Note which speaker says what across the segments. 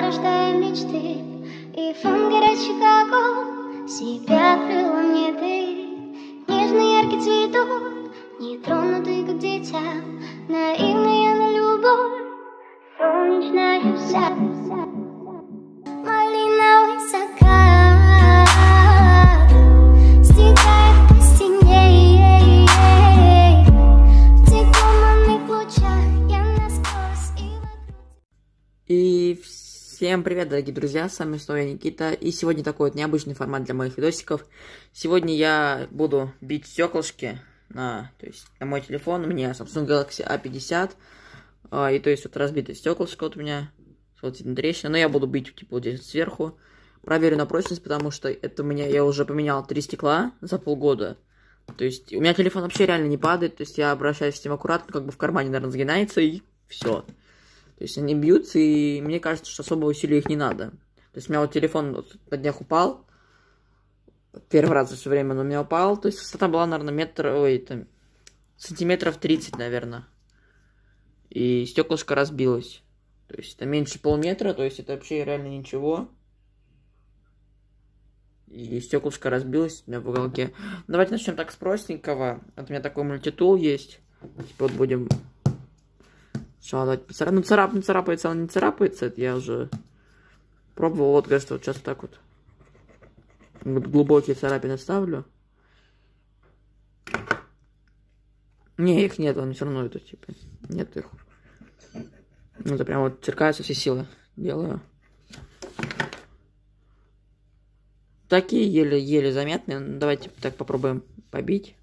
Speaker 1: рождая мечты, и фон горячих огонь себя открыла мне ты. Нежный яркий цветок, нетронутый как дитя, наивная на любовь, солнечная вся. Малиновый закат стекает по стене, в теплых лучах я насквозь и вокруг.
Speaker 2: И всем привет, дорогие друзья, с вами снова я, Никита, и сегодня такой вот необычный формат для моих видосиков. Сегодня я буду бить стеклышки на мой телефон, у меня Samsung Galaxy A50, и то есть вот разбитое стеклышко вот у меня, вот видно трещина, но я буду бить типа вот здесь сверху, проверю на прочность, потому что это у меня, я уже поменял 3 стекла за полгода. То есть у меня телефон вообще реально не падает, то есть я обращаюсь с ним аккуратно, как бы в кармане, наверное, сгинается, и все. То есть они бьются, и мне кажется, что особо усилий их не надо. То есть у меня вот телефон вот на днях упал. Первый раз за все время он у меня упал. То есть высота была, наверное, сантиметров 30, наверное. И стеклышко разбилось. То есть это меньше полметра, то есть это вообще реально ничего. И стеклышко разбилось у меня в уголке. Давайте начнем так с простенького. Вот у меня такой мультитул есть. Типа вот будем... Сначала давайте поцарапаем. Ну, царапается, он не царапается. Это я уже пробовал. Вот, кажется, вот сейчас так вот. Вот глубокие царапины ставлю. Не, их нет, он все равно это, типа, нет их. Ну, это прям вот черкаются все силы. Делаю. Такие еле-еле заметные. Давайте так попробуем побить.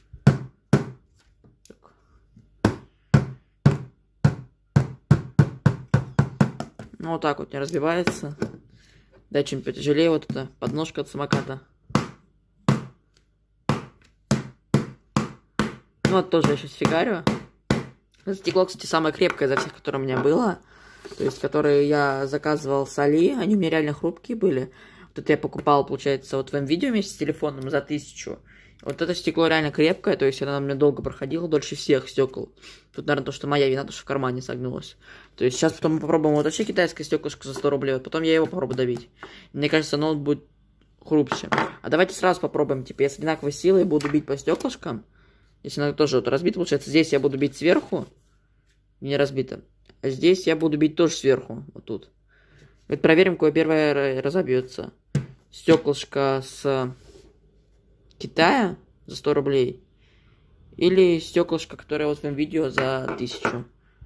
Speaker 2: Ну, вот так вот не разбивается. Да, чем потяжелее вот эта подножка от самоката. Ну, вот тоже я сейчас фигарю. Это стекло, кстати, самое крепкое из всех, которое у меня было. То есть, которые я заказывал с Али. Они у меня реально хрупкие были. Вот это я покупал, получается, вот в М-видео вместе с телефоном за 1000. Вот это стекло реально крепкое, то есть она мне долго проходила, дольше всех стекол. Тут, наверное, то, что моя вина, то, что в кармане согнулась. То есть сейчас потом мы попробуем вот вообще китайское стеклышко за 100 рублей, вот потом я его попробую давить. Мне кажется, оно будет хрупче. А давайте сразу попробуем, типа, я с одинаковой силой буду бить по стеклышкам. Если оно тоже вот разбито, получается, здесь я буду бить сверху, не разбито. А здесь я буду бить тоже сверху, вот тут. Вот проверим, кое первое разобьется. Стеклышко с... Китая за 100 рублей или стеклышко, которое вот в этом видео за 1000.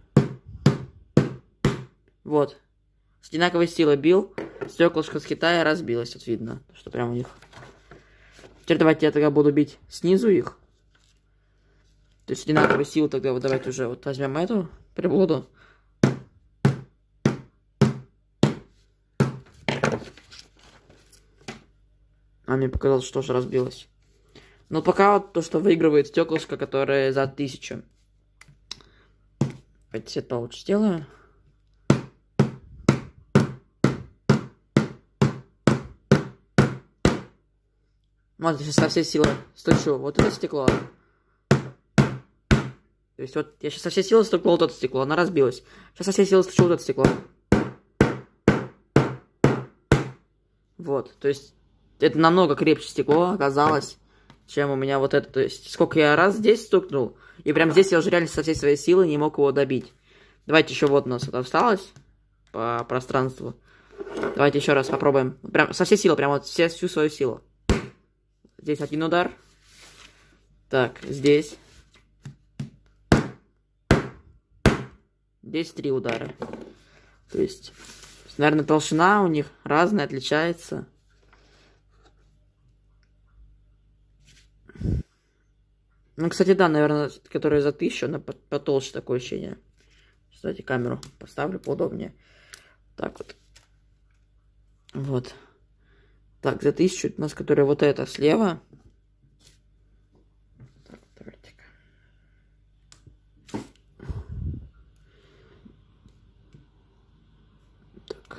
Speaker 2: Вот. С одинаковой силой бил. Стеклышко с Китая разбилось. Вот видно, что прям у них. Теперь давайте я тогда буду бить снизу их. То есть одинаковой силы тогда вот давайте уже вот возьмем эту приблуду. А мне показалось, что тоже разбилось. Но пока вот то, что выигрывает стеклышко, которое за 1000. Давайте свет получше сделаю. Вот сейчас со всей силы стучу. Вот это стекло. То есть вот я сейчас со всей силы стукнул вот это стекло, оно разбилось. Сейчас со всей силы стучу вот это стекло. Вот, то есть это намного крепче стекло оказалось, чем у меня вот это. То есть, сколько я раз здесь стукнул, и прям здесь я уже реально со всей своей силы не мог его добить. Давайте еще вот у нас это осталось по пространству. Давайте еще раз попробуем. Прям со всей силы, прям вот всю свою силу. Здесь один удар. Так, здесь. Здесь 3 удара. То есть, наверное, толщина у них разная, отличается. Ну, кстати, да, наверное, которая за 1000, она потолще, такое ощущение. Кстати, камеру поставлю поудобнее. Так вот. Вот. Так, за 1000 у нас, которая вот эта слева. Так, давайте-ка. Так.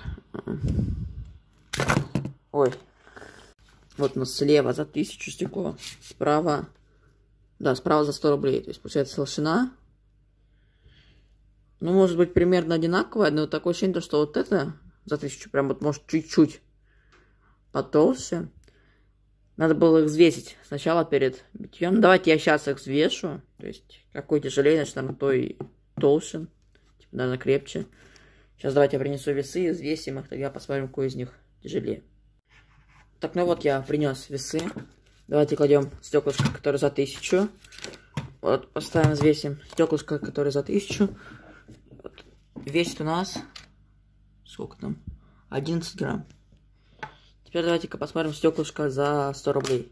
Speaker 2: Ой. Вот у нас слева за 1000 стекло. Справа. Да, справа за 100 рублей. То есть, получается, толщина. Ну, может быть, примерно одинаковая, но такое ощущение, что вот это за 1000. Прям вот, может, чуть-чуть потолще. Надо было их взвесить сначала перед битьем. Давайте я сейчас их взвешу. То есть, какой тяжелее, значит, наверное, то и толще. Типа, наверное, крепче. Сейчас давайте я принесу весы, взвесим их, тогда посмотрим, какой из них тяжелее. Так, ну вот я принес весы. Давайте кладем стеклышко, которое за 1000. Вот, поставим, взвесим стеклышко, которое за 1000. Вот. Весит у нас, сколько там? 11 грамм. Теперь давайте-ка посмотрим стеклышко за 100 рублей.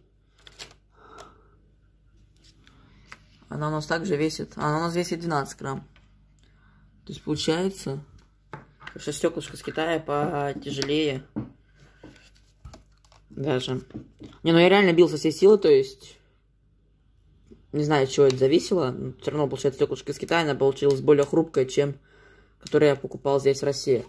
Speaker 2: Она у нас также весит... Она у нас весит 12 грамм. То есть получается, что стеклышко с Китая потяжелее. Даже. Не, ну я реально бил со всей силы, то есть... Не знаю, от чего это зависело. Но все равно, получается, стеклышко из Китая, она получилась более хрупкая, чем которую я покупал здесь, в России.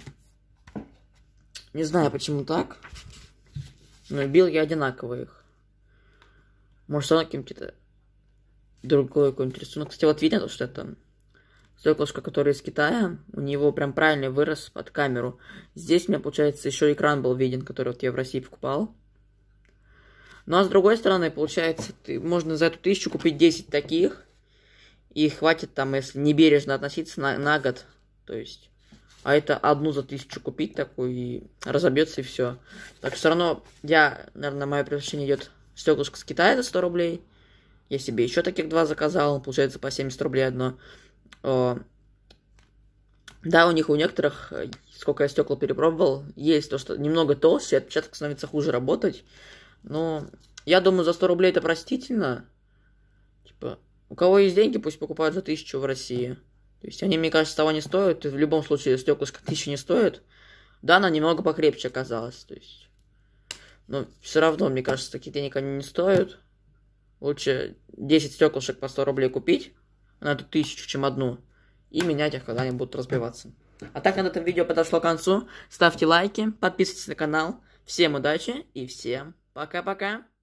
Speaker 2: Не знаю, почему так. Но бил я одинаково их. Может, он каким-то другой какой-нибудь рисунок. Кстати, вот видно, что это стеклышко, которое из Китая. У него прям правильно вырос под камеру. Здесь у меня, получается, еще экран был виден, который вот я в России покупал. Ну, а с другой стороны, получается, можно за эту 1000 купить 10 таких. И хватит там, если не бережно относиться, на год. То есть... А это одну за 1000 купить такую, и разобьется, и все. Так все равно, наверное, мое предпочтение идет стеклышко с Китая за 100 рублей. Я себе еще таких 2 заказал, получается по 70 рублей одно. Да, у них, у некоторых, сколько я стекла перепробовал, есть то, что немного толще, отпечаток становится хуже работать. Но я думаю, за 100 рублей это простительно. Типа, у кого есть деньги, пусть покупают за 1000 в России. То есть они, мне кажется, того не стоят. В любом случае, стеклышко 1000 не стоит. Да, она немного покрепче оказалась. То есть... Но все равно, мне кажется, такие денег они не стоят. Лучше 10 стеклышек по 100 рублей купить на эту 1000, чем одну. И менять их, когда они будут разбиваться. А так, на этом видео подошло к концу. Ставьте лайки, подписывайтесь на канал. Всем удачи и всем пока-пока.